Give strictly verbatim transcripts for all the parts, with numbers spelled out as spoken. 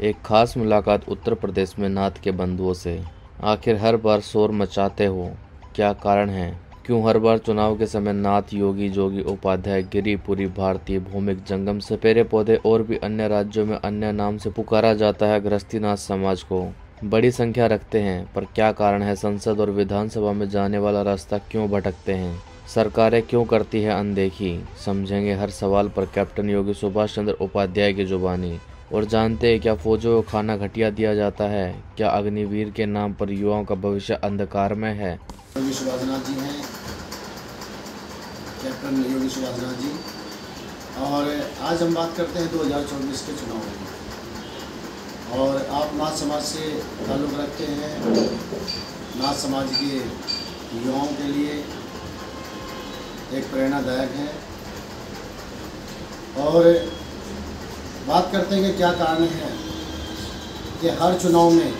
एक खास मुलाकात उत्तर प्रदेश में नाथ के बंधुओं से। आखिर हर बार शोर मचाते हो, क्या कारण है? क्यों हर बार चुनाव के समय नाथ योगी जोगी उपाध्याय गिरिपुरी भारतीय भौमिक जंगम सपेरे पौधे और भी अन्य राज्यों में अन्य नाम से पुकारा जाता है गृहस्थीनाथ समाज को बड़ी संख्या रखते हैं, पर क्या कारण है? संसद और विधानसभा में जाने वाला रास्ता क्यों भटकते हैं? सरकारें क्यों करती है अनदेखी? समझेंगे हर सवाल पर कैप्टन योगी सुभाष चंद्र उपाध्याय की जुबानी। और जानते हैं क्या फौजों को खाना घटिया दिया जाता है? क्या अग्निवीर के नाम पर युवाओं का भविष्य अंधकार में है? योगी सुभाषनाथ जी हैं, कैप्टन योगी सुभाषनाथ जी। और आज हम बात करते हैं दो हज़ार चौबीस के चुनाव की। और आप नाथ समाज से ताल्लुक़ रखते हैं। नाथ समाज के युवाओं के लिए एक प्रेरणादायक है। और बात करते हैं कि क्या कारण है कि हर चुनाव में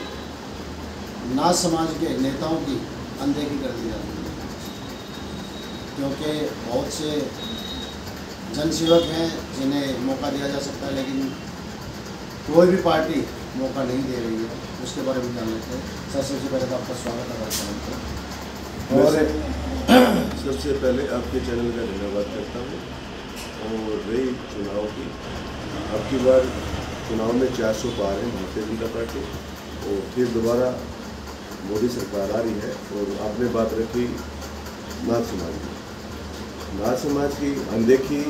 नाथ समाज के नेताओं की अनदेखी कर दी जाती है, क्योंकि बहुत से जनसेवक हैं जिन्हें मौका दिया जा सकता है, लेकिन कोई भी पार्टी मौका नहीं दे रही है। उसके बारे में जान लेते हैं। सर, सबसे पहले तो आपका स्वागत है। और सबसे पहले आपके चैनल का धन्यवाद करता हूँ। और रही चुनाव की, अब की बार चुनाव में चार सौ पार है भारतीय जनता पार्टी, और फिर दोबारा मोदी सरकार आ रही है। और आपने बात रखी नाथ समाज की। नाथ समाज की अनदेखी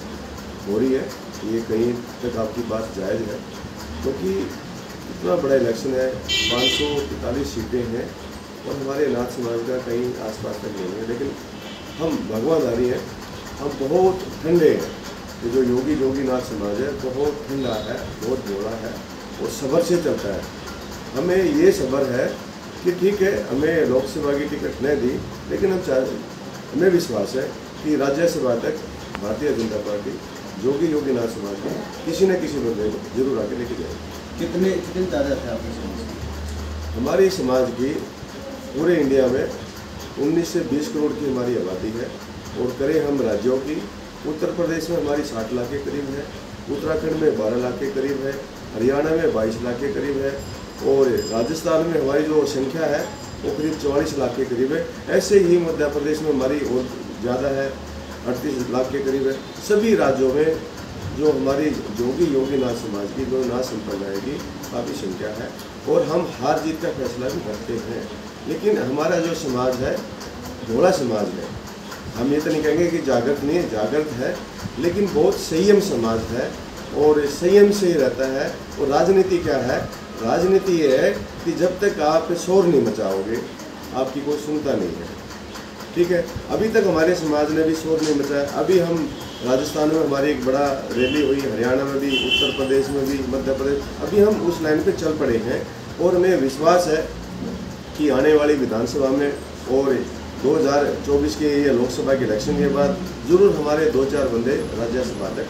हो रही है, ये कहीं तक आपकी बात जायज़ है, क्योंकि इतना बड़ा इलेक्शन है, पाँच सौ पैंतालीस सीटें हैं और हमारे नाथ समाज का कहीं आसपास तक नहीं है। लेकिन हम भगवाधारी हैं, हम बहुत ठंडे हैं। ये जो योगी जोगी नाथ समाज है बहुत ठंडा है, बहुत बोला है और सब्र से चलता है। हमें ये सब्र है कि ठीक है, हमें लोकसभा की टिकट नहीं दी, लेकिन हम चाह हमें विश्वास है कि राज्यसभा तक भारतीय जनता पार्टी जोगी योगी नाथ समाज के किसी न किसी बंदे को जरूर आके लेके जाएगी। कितने कितनी तादाद है आपके समाज की? हमारी समाज की पूरे इंडिया में उन्नीस से बीस करोड़ की हमारी आबादी है। और करें हम राज्यों की, उत्तर प्रदेश में हमारी साठ लाख के करीब है, उत्तराखंड में बारह लाख के करीब है, हरियाणा में बाईस लाख के करीब है, और राजस्थान में हमारी जो संख्या है वो करीब चौवालीस लाख के करीब है। ऐसे ही मध्य प्रदेश में हमारी और ज़्यादा है, अड़तीस लाख के करीब है। सभी राज्यों में जो हमारी जोगी योगी नाथ समाज की, जो नाथ संप्रदाय की काफ़ी संख्या है। और हम हार जीत का फैसला भी करते हैं, लेकिन हमारा जो समाज है भोला समाज है। हम ये तो नहीं कहेंगे कि जागृत नहीं है, जागृत है, लेकिन बहुत संयम समाज है और संयम से ही रहता है। और राजनीति क्या है? राजनीति ये है कि जब तक आप शोर नहीं मचाओगे आपकी कोई सुनता नहीं है। ठीक है, अभी तक हमारे समाज ने भी शोर नहीं मचाया। अभी हम राजस्थान में हमारी एक बड़ा रैली हुई, हरियाणा में भी, उत्तर प्रदेश में भी, मध्य प्रदेश, अभी हम उस लाइन पे चल पड़े हैं। और हमें विश्वास है कि आने वाली विधानसभा में और दो हज़ार चौबीस के ये लोकसभा के इलेक्शन के बाद जरूर हमारे दो चार बंदे राज्यसभा तक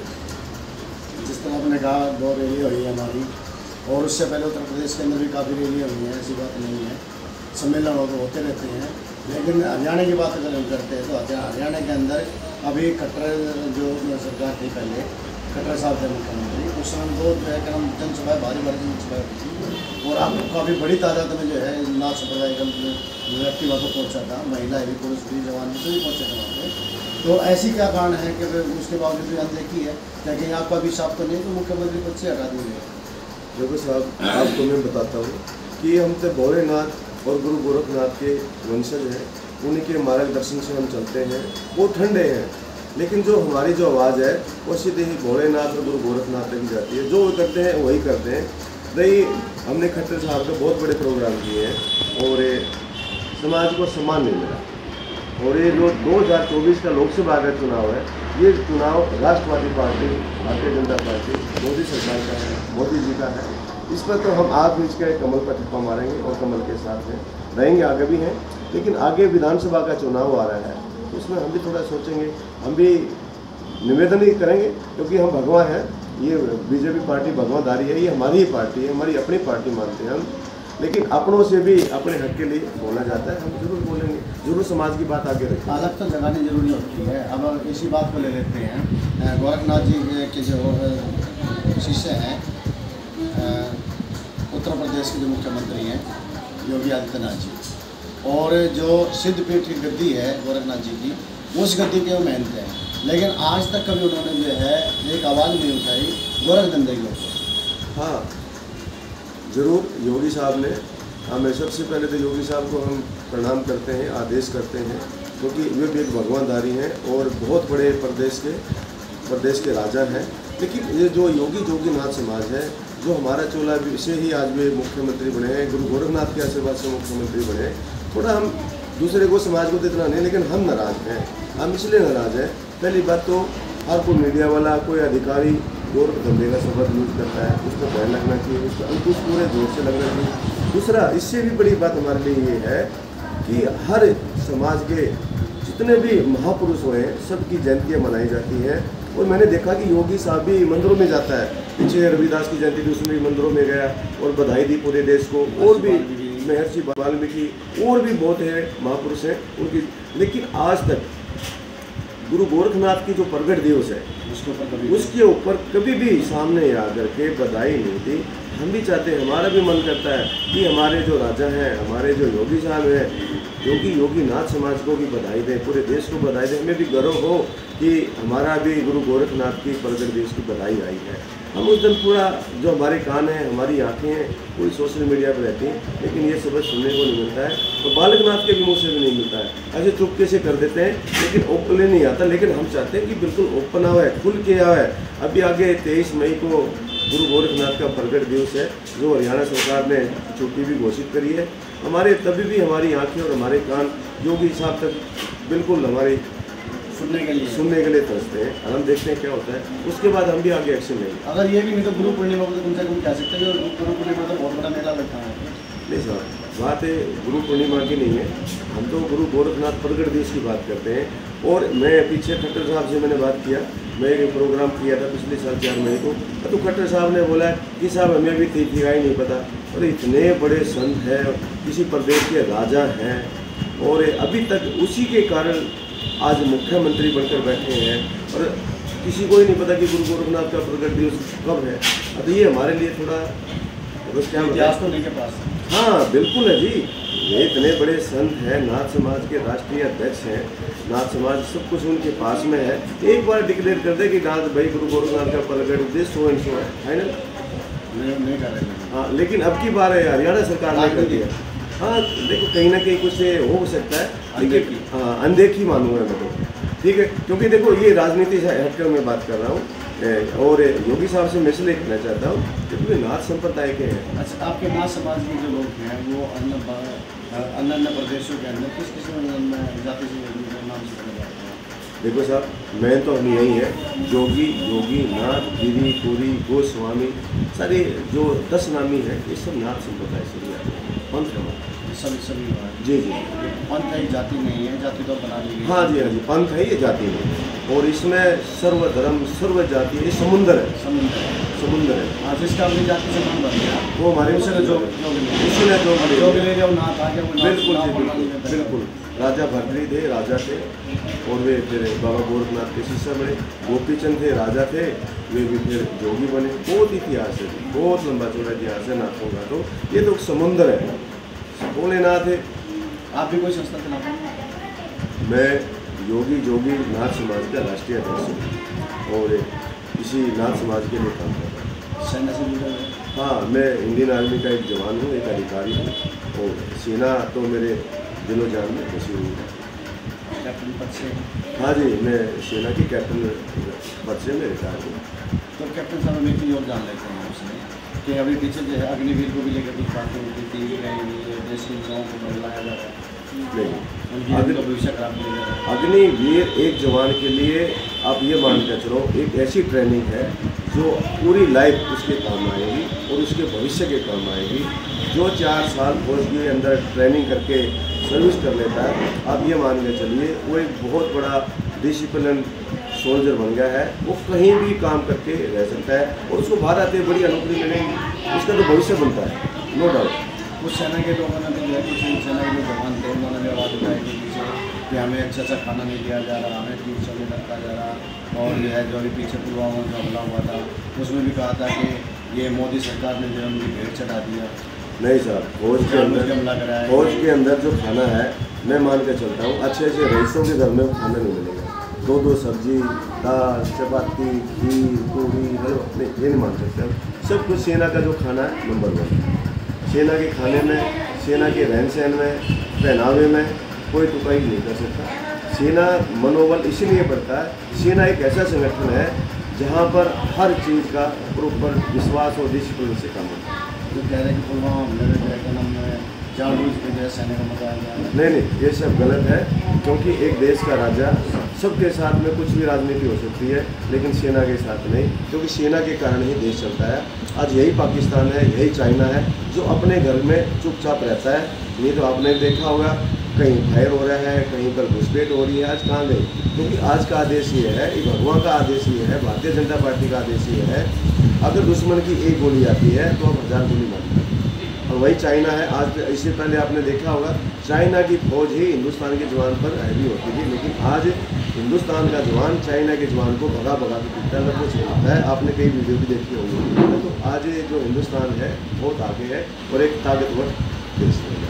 पहुँचेंगे। जिस तरह आपने कहा दो रैली हुई है हमारी, और उससे पहले उत्तर प्रदेश के अंदर भी काफ़ी रैलियाँ हुई हैं, ऐसी बात नहीं है, सम्मेलन हो तो होते रहते हैं। लेकिन हरियाणा की बात अगर हम करते हैं तो हरियाणा के अंदर अभी खट्टर जो सरकार थी पहले, खट्टर साहब थे मुख्यमंत्री, उस समय दो जो है कि हम जनसभा भारी भारी जनसभा थी, और आपको काफ़ी बड़ी तादाद में जो है नाथ संप्रदाय का व्यक्ति वहाँ पर पहुँचा था, महिला भी, पुरुष भी, जवान भी, सभी पहुँचे थे वहाँ पर। तो ऐसी क्या कारण है कि उसके बावजूद भी अनदेखी है? क्या कहीं आपका भी साफ तो नहीं तो मुख्यमंत्री पद से हटा दिए? देखो साहब, आपको मैं बताता हूँ कि हम तो भोलेनाथ और गुरु गोरखनाथ के वंशज हैं, उन्हीं के मार्गदर्शन से हम चलते हैं। वो ठंडे हैं, लेकिन जो हमारी जो आवाज़ है वो सीधे ही भोलेनाथ और गुरु गोरखनाथ तक जाती है। जो वो करते हैं वही करते हैं। रही, हमने खट्टर साहब के बहुत बड़े प्रोग्राम किए हैं और समाज को सम्मान नहीं मिला। और ये जो दो हज़ार चौबीस का लोकसभा का चुनाव है, ये चुनाव राष्ट्रवादी पार्टी, भारतीय जनता पार्टी, मोदी सरकार का है, मोदी जी का है। इस पर तो हम आप बीच के कमल पर ठप्पा मारेंगे और कमल के साथ हैं, रहेंगे, आगे भी हैं। लेकिन आगे विधानसभा का चुनाव आ रहा है, तो उसमें हम भी थोड़ा सोचेंगे, हम भी निवेदन ही करेंगे, क्योंकि हम भगवान हैं। ये बीजेपी पार्टी भगवानदारी है, ये हमारी ही पार्टी है, हमारी अपनी पार्टी मानते हैं हम। लेकिन अपनों से भी अपने हक के लिए बोला जाता है, हम जरूर बोलेंगे, जरूर समाज की बात आगे रखेंगे। अलग तो जगानी जरूरी होती है। अब इसी बात को ले लेते हैं, गोरखनाथ जी के जो शिष्य हैं उत्तर प्रदेश के जो मुख्यमंत्री हैं योगी आदित्यनाथ जी, और जो सिद्धपीठ की गद्दी है गोरखनाथ जी की, उस गद्दी के वो मेहनत हैं, लेकिन आज तक कभी उन्होंने जो है एक आवाज़ नहीं उठाई गोरख धंधे के ऊपर। हाँ जरूर, योगी साहब ने, हमें सबसे पहले तो योगी साहब को हम प्रणाम करते हैं, आदेश करते हैं, क्योंकि वे भी एक भगवानधारी हैं और बहुत बड़े प्रदेश के प्रदेश के राजा हैं। लेकिन ये जो योगी जोगीनाथ समाज है, जो हमारा चोला से ही आज वे मुख्यमंत्री बने हैं, गुरु गोरखनाथ के आशीर्वाद से मुख्यमंत्री बने हैं। थोड़ा हम दूसरे को समाज को तो इतना नहीं, लेकिन हम नाराज़ हैं। हम इसलिए नाराज़ हैं, पहली बात तो हर कोई मीडिया वाला, कोई अधिकारी गोरख धंधे का शब्द यूज करता है, उसको ध्यान रखना चाहिए, उसका अंकुश पूरे जोर से लगना चाहिए। दूसरा, इससे भी बड़ी बात हमारे लिए ये है कि हर समाज के जितने भी महापुरुष हुए हैं सबकी जयंतियाँ मनाई जाती हैं। और मैंने देखा कि योगी साहब भी मंदिरों में जाता है, पीछे रविदास की जयंती थी उसमें भी मंदिरों में गया और बधाई दी पूरे देश को। और भी महर्षि वाल्मीकि और भी बहुत है महापुरुष हैं उनकी, लेकिन आज तक गुरु गोरखनाथ की जो प्रगट दिवस है उसके ऊपर कभी भी सामने आकर के बधाई नहीं दी। हम भी चाहते हैं, हमारा भी मन करता है कि हमारे जो राजा हैं, हमारे जो योगी साहब हैं, योगी योगीनाथ समाज को भी बधाई दें, पूरे देश को बधाई दें। हमें भी गर्व हो कि हमारा भी गुरु गोरखनाथ की प्रगट दिवस की बधाई आई है। हम उस दिन पूरा जो हमारे कान हैं, हमारी आँखें हैं, पूरी सोशल मीडिया पर रहती हैं, लेकिन ये सब सुनने को नहीं मिलता है, तो बालकनाथ के भी मुँह से भी नहीं मिलता है। ऐसे चुपके से कर देते हैं, लेकिन ओपनली नहीं आता। लेकिन हम चाहते हैं कि बिल्कुल ओपन आवे, खुल के आवे। अभी आगे तेईस मई को गुरु गोरखनाथ का प्रगट दिवस है, जो हरियाणा सरकार ने छुट्टी भी घोषित करी है। हमारे तभी भी हमारी आंखें और हमारे कान योगी साहब तक बिल्कुल हमारी सुनने के लिए सुनने के लिए तरसते हैं। और हम देखते हैं क्या होता है, उसके बाद हम भी आगे एक्शन लेंगे। अगर ये भी नहीं तो गुरु पूर्णिमा को तो कम से कम कह सकते हैं कि गुरु पूर्णिमा तो बहुत बड़ा मेला लगता है। नहीं सर, बात है गुरु पूर्णिमा की नहीं है, हम तो गुरु गोरखनाथ प्रगट दिवस की बात करते हैं। और मैं पीछे खट्टर साहब से मैंने बात किया, मैं एक प्रोग्राम किया था पिछले साल चार मई को, तो खट्टर साहब ने बोला कि साहब हमें भी थी थी नहीं पता। और इतने बड़े संत हैं, किसी प्रदेश के राजा हैं, और अभी तक उसी के कारण आज मुख्यमंत्री बनकर बैठे हैं, और किसी को ही नहीं पता कि गुरु गोरखनाथ का प्रगट दिवस कब है। अब ये हमारे लिए थोड़ा बस क्या इतिहास तो नहीं के पास। हाँ बिल्कुल है जी, ये इतने बड़े संत हैं, नाथ समाज के राष्ट्रीय अध्यक्ष हैं, नाथ समाज सब कुछ उनके पास में है। एक बार डिक्लेयर कर दे कि नाथ भाई गुरु गोरखनाथ का प्रगट दिवस सो एंड सो है, फाइनल नहीं कर रहे। हाँ, लेकिन अब की बार है हरियाणा सरकार ने कर दिया। हाँ देखो, कहीं ना कहीं कुछ हो सकता है, लेकिन हाँ अनदेखी मानूंगा मैं तो, ठीक है। क्योंकि देखो ये राजनीति से हटकर मैं बात कर रहा हूँ, और योगी साहब से मैं इसलिए कहना चाहता हूँ क्योंकि नाथ संप्रदाय के हैं। अच्छा, आपके नाथ समाज के जो लोग हैं वो अन्य अन्य अन्य प्रदेशों के अंदर किस किस जाति से नाम से जाते हैं? देखो साहब, मैं तो हम यही है, जोगी योगी नाथ गिरी पुरी गोस्वामी, सारे जो दस नामी है ये सब नाथ संप्रदाय से ही आते हैं, पंथ हमारा सभी सभी जी जी। पंथ है, जाति नहीं है, जाति तो बना ली। हाँ जी हाँ जी, पंथ है, ये जाति नहीं है। और इसमें सर्व धर्म सर्व जाति, ये समुंदर है, समुद्र है, समुंदर है। हाँ, जिसका अपनी जाति से मन बन गया वो हमारे उसने जो उसने जो जो ले जाओ नाथ आ गया, बिल्कुल जी बिल्कुल बिल्कुल। राजा भर्तृहरि थे, राजा थे, और वे फिर बाबा गोरखनाथ के शिष्य बने। गोपीचंद थे, राजा थे, वे भी फिर जोगी बने। बहुत इतिहास है, बहुत लंबा चौड़ा इतिहास है नाथों का। तो ये तो समुंदर है, भोलेनाथ है। आप भी कोई संस्था चलाते? मैं योगी जोगी नाथ समाज का राष्ट्रीय अध्यक्ष हूँ और इसी नाथ समाज के लिए काम कर रहा हूँ। सेना से जुड़े हुए? हाँ, मैं इंडियन आर्मी का एक जवान हूँ, एक अधिकारी हूँ, और सेना तो मेरे दिलो जान में बसी हुई है। कैप्टन पद से? हाँ जी, मैं सेना की कैप्टन पद से मैं रिटायर हूँ। तो कैप्टन साहब में इतनी योगदान लेते हैं उसमें कि अभी पीछे जो है अग्निवीर को भी लेकर कुछ बातें होती थी, देश के युवाओं को बुलाया जा रहा है, नहीं अग्नि का भविष्य खराब नहीं है। अग्निवीर एक जवान के लिए आप ये मान कर चलो, एक ऐसी ट्रेनिंग है जो पूरी लाइफ उसके काम आएगी और उसके भविष्य के काम आएगी। जो चार साल फौज के अंदर ट्रेनिंग करके सर्विस कर लेता है, आप ये मान के चलिए वो एक बहुत बड़ा डिसिप्लिन सोल्जर बन गया है। वो कहीं भी काम करके रह सकता है और उसको बाहर आते बड़ी नौकरी मिलेगी, उसका तो भविष्य बनता है, नो डाउट। कुछ सेना के लोगों ने तो जो है, कुछ सेना के जो जवान थे उन्होंने भी आवाज़ उठाई कि पीछे कि हमें अच्छा अच्छा खाना नहीं दिया जा रहा, हमें तीन सौ में रखा जा रहा, और जो है जो अभी पीछे पुलवामा में हमला हुआ था उसमें भी कहा था कि ये मोदी सरकार ने जो उनकी भेंट चढ़ा दिया। नहीं साहब, फौज के अंदर हमला कराया, फौज के अंदर जो खाना है, मैं मान के चलता हूँ अच्छे अच्छे रईसों के घर में वो खाना नहीं मिलेगा। दो दो सब्जी, दाल, चपाती, खीर, पूरी, हलवा, नहीं ये नहीं मान सकते हम। सब कुछ सेना का जो खाना है नंबर वन। सेना के खाने में, सेना के रहन सहन में, पहनावे में कोई टुकाई नहीं कर सकता। सेना मनोबल इसीलिए बढ़ता है, सेना एक ऐसा संगठन है जहाँ पर हर चीज़ का प्रॉपर विश्वास और डिसिप्लिन से काम होता है। जो कह रहे हैं कि पुलवामा हमले में जो है हम जानबूझ के जो है सैनिक को मचाया गया। नहीं नहीं, ये सब गलत है, क्योंकि एक देश का राजा सबके साथ में कुछ भी राजनीति हो सकती है, लेकिन सेना के साथ नहीं, क्योंकि सेना के कारण ही देश चलता है। आज यही पाकिस्तान है, यही चाइना है जो अपने घर में चुपचाप रहता है। नहीं तो आपने देखा होगा कहीं फायर हो रहा है, कहीं पर घुसपैठ हो रही है। आज कहाँ गई? क्योंकि आज का आदेश ये है, ये भगवान का आदेश ये है, भारतीय जनता पार्टी का आदेश ये है, अगर दुश्मन की एक गोली आती है तो हम हजार गोली मारते हैं। और वही चाइना है। आज इससे पहले आपने देखा होगा चाइना की फौज ही हिंदुस्तान के जवान पर हैवी होती थी, लेकिन आज हिंदुस्तान का जवान चाइना के जवान को भगा भगा के पीटता है, कुछ होता है। आपने कई वीडियो भी देखी होंगी। तो आज जो हिंदुस्तान है बहुत आगे है और एक ताकतवर देश है।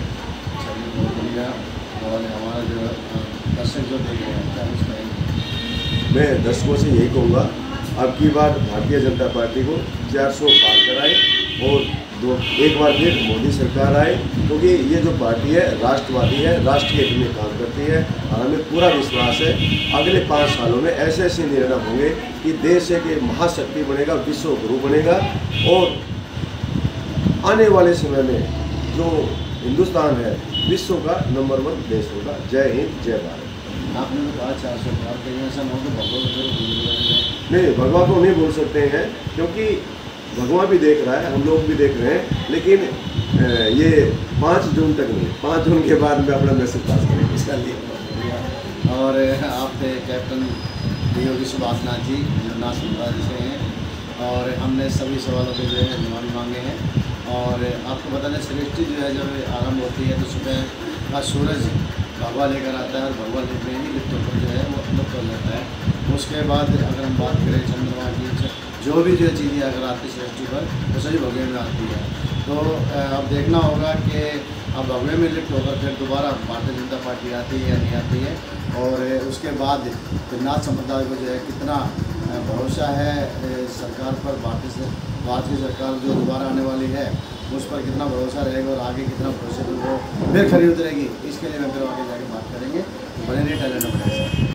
और हमारा जो दर्शक जो देख रहे हैं क्या कुछ कहेंगे? मैं दर्शकों से यही कहूँगा, अब की बार भारतीय जनता पार्टी को चार सौ पार कराए और दो एक बार फिर मोदी सरकार आए, क्योंकि ये जो पार्टी है राष्ट्रवादी है, राष्ट्र के हित में काम करती है। और हमें पूरा विश्वास है अगले पाँच सालों में ऐसे ऐसे निर्णय होंगे कि देश एक महाशक्ति बनेगा, विश्व गुरु बनेगा। और आने वाले समय में जो हिंदुस्तान है विश्व का नंबर वन देश होगा। जय हिंद, जय भारत। आपने तो कहा चार सौ पार करेंगे, ऐसा हो तो भगवान नहीं, भगवान को नहीं बोल सकते हैं, क्योंकि भगवान भी देख रहा है, हम लोग भी देख रहे हैं, लेकिन ये पाँच जून तक नहीं, पाँच जून के बाद में अपना मैसेज पास करेंगे। इसका लिए और आप थे कैप्टन योगी सुभाष नाथ जी जो नाथ संप्रदाय से हैं, और हमने सभी सवालों के जो है जवाब मांगे हैं। और आपको बता दें सृष्टि जो है जब आरंभ होती है तो सुबह का सूरज भगवा लेकर आता है और भगवा लेकर ही लिप्त होकर जो है वो लुप्त हो जाता है। उसके बाद अगर हम बात करें चंद्रमा की, जो भी जो चीज़ें अगर आती है सृष्टि पर वो सभी भगवे में आती है। तो अब देखना होगा कि अब भगवे में लिप्त होकर फिर दोबारा भारतीय जनता पार्टी आती है या नहीं आती है। और उसके बाद फिर नाथ संप्रदाय को जो है कितना भरोसा है सरकार पर, भारतीय से भारतीय सरकार जो दोबारा आने वाली है उस पर कितना भरोसा रहेगा और आगे कितना भरोसे पर वो फिर खरी उतरेगी, इसके लिए मैं फिर आगे जाके बात करेंगे। बने रहिए टैलेंट।